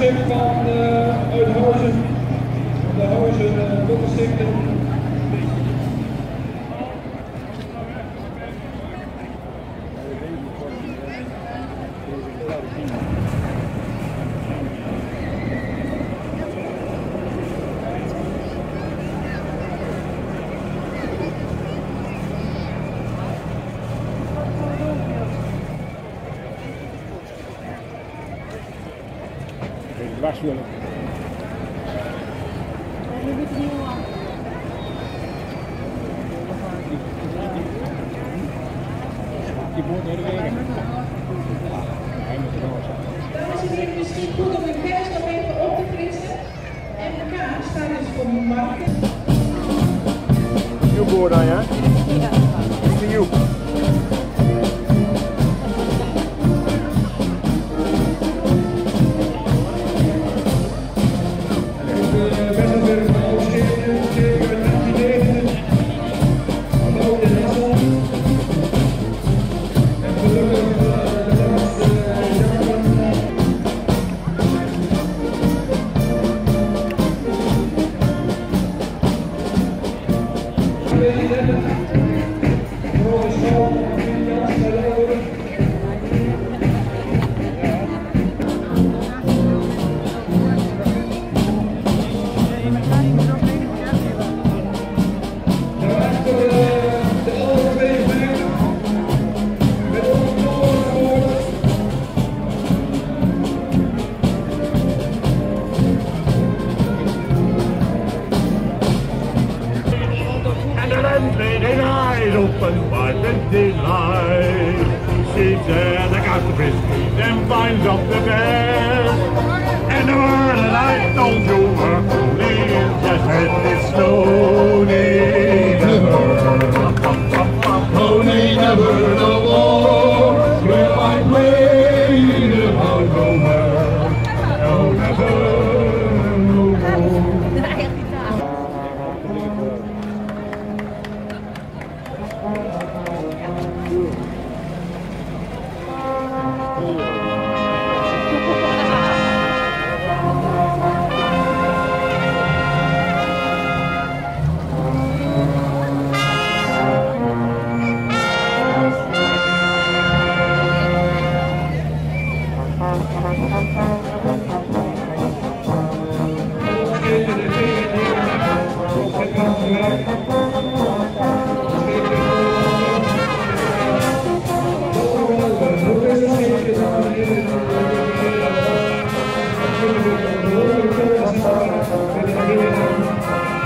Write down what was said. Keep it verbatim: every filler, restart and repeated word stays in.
schip van uh, Uithuizen, de Huizen uh, Bottenstichting. Dwars willen. Die boort naar de wegen. Hij moet er door zijn. Dames en heren, misschien goed om uw kennis nog even op te frissen. En de kaart staat dus voor marken. Nieuw boord dan, ja? Ja. Nieuw. Open wide with delight. She said, I got the biscuit and finds up the best. And the word that I told you were only just had this slowly never. Slowly never no more. Will I play about no more. No, never no more. Thank you.